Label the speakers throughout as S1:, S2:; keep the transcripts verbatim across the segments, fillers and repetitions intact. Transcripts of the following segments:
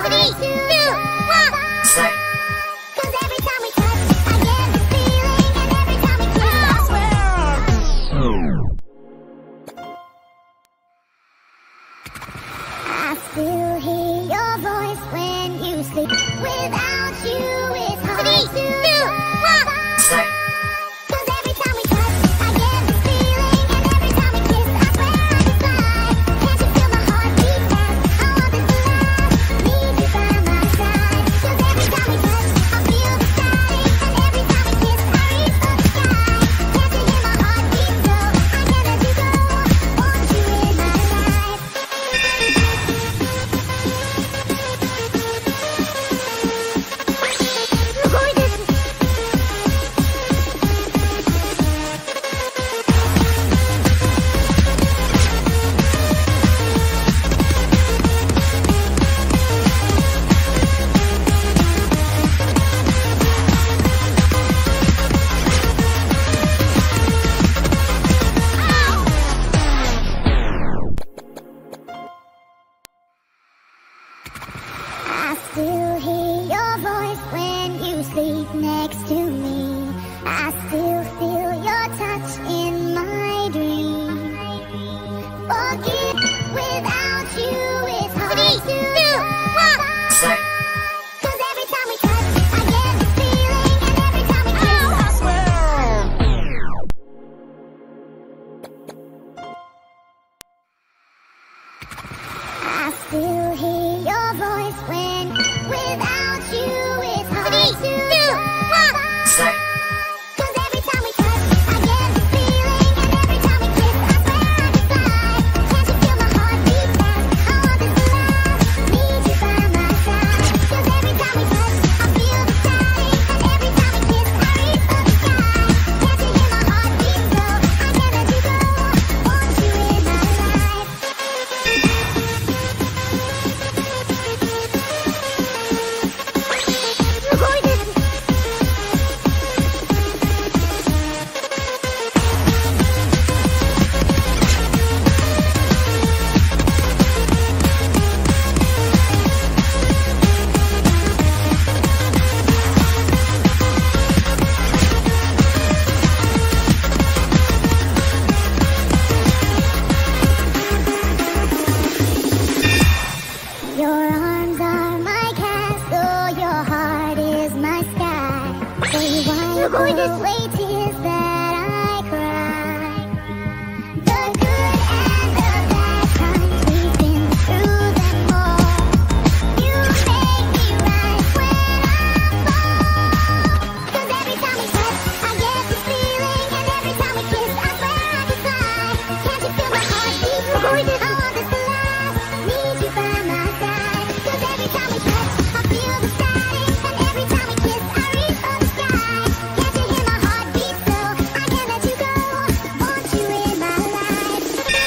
S1: Three, two, one. Cause every time we touch, I get this feeling, and every time we kiss, I swear I still hear your voice when you sleep. Without you, it's hard. Three, two, one. Cause every time we touch, I get this feeling, and every time we kiss, I swear I could fly. Can't you feel my heart beat fast? I want this to last. Need you by my side. Cause every time we touch, I feel the static, and every time we kiss, I reach for the sky. Can't you hear my heart beat so? I can't let you go. Want you in my life. I still hear your voice when you sleep next to me. I still feel your touch in my dream. Forget, without you it's hard. Three, two, one. Cause every time we touch, I get this feeling, and every time we kiss, I swear I still hear your voice when, without you it's hard. Three, two, one. Cause every time we touch, I get this feeling, and every time we kiss, I swear I could fly. Can't you feel my heart beat fast? I want this to last. Need you by my side. Cause every time we touch, I feel the static, and every time we kiss, I reach for the sky. Can't you hear my heart beat so? I can't let you go. Want you in my life. Your arms are my castle, your heart is my sky. So you wipe away tears that I cry. The good and the bad times, we've been through them all. You make me rise when I fall. Cause every time we touch, I get this feeling, and every time we kiss, I swear I could fly. Can't you feel my heart beat? I want this to last. Need you by my side. Cause every time we touch, I feel the static, and every time we kiss, I reach for the sky. Can't you hear my heart beat so? I can't let you go. Want you in my life.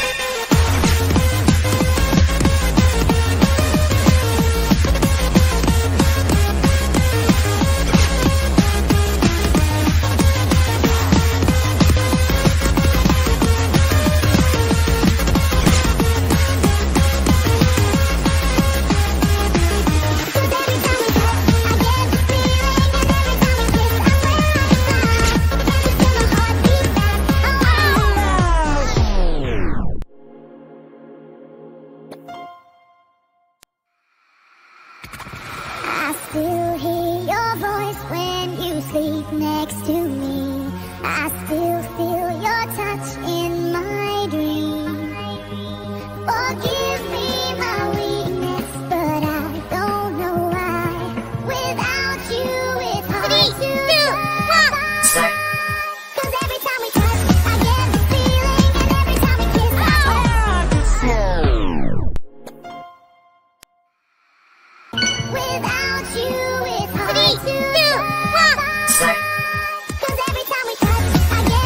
S1: I still hear your voice when you sleep next to me. I still feel your touch in my dream. Forgive me my weakness, but I don't know why. Without you it's hard. Three, two, one. Cause every time we touch, I get this feeling, and every time we kiss, I swear I could fly. Without you it's hard. Three, two, one. Cause every time we touch, I get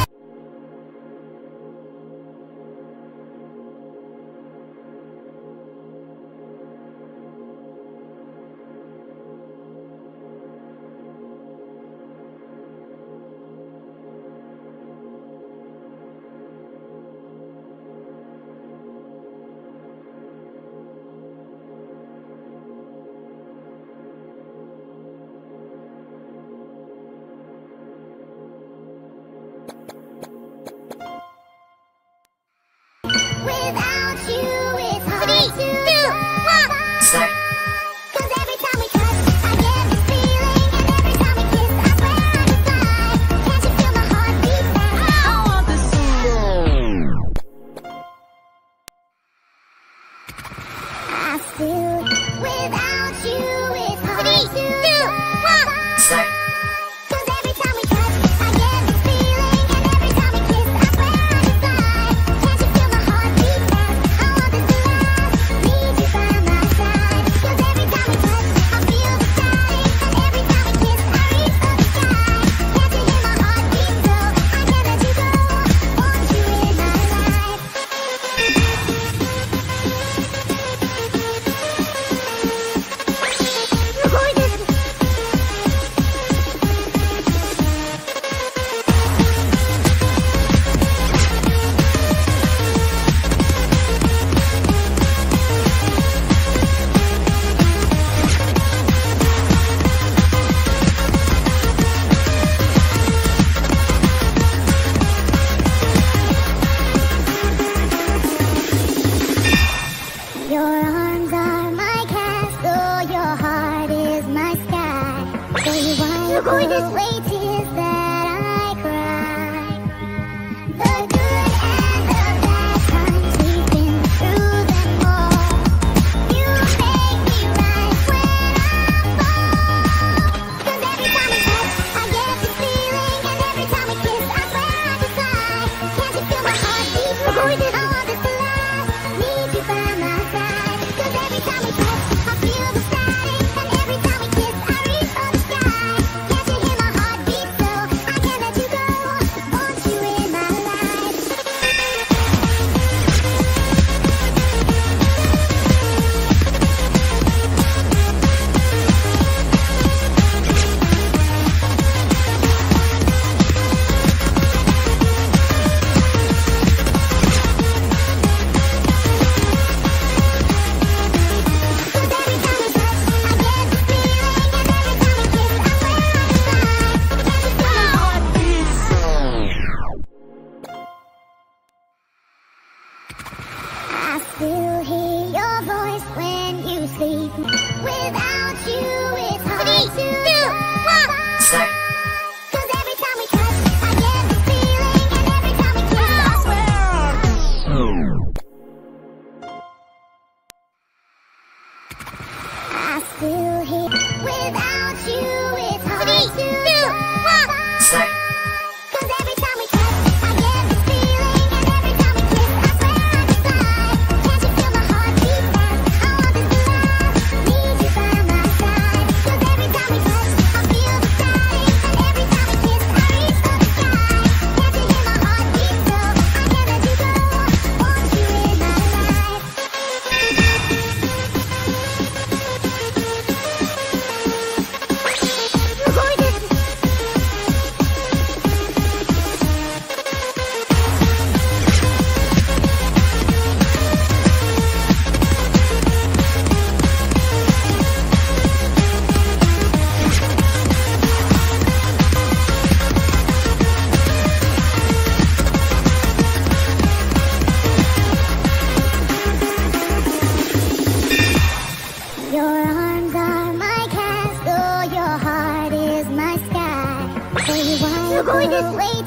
S1: gorgeous way tears that I cry. The good and the bad times, we've been through them all. You make me rise when I fall. 'Cause every time we touch, I get this feeling, and every time we kiss, I swear I just fly. Can't you feel my heart beat? I want this to last. Need you by my side. 'Cause every time we touch, I feel the static, and every time we kiss, I reach for the sky. Can't you hear my heart beat? So I can't let you go. Want you in my life. I still hear your voice when you sleep. Without you, it's hard to survive. 'Cause every time we touch, I get the feeling, and every time we kiss, I swear. I still hear. Without you, it's hard to survive. 'Cause every time we touch, I get the feeling, and every time we kiss, I swear I just fly. Can't you feel my heart beat fast? I want this to last. Need you by my side. 'Cause every time we touch, I feel the static, and every time we kiss, I reach for the sky. Can't you hear my heart beat? So I can't let you go. Want you in my life. Your arms are my castle, your heart is my sky. So you want to wait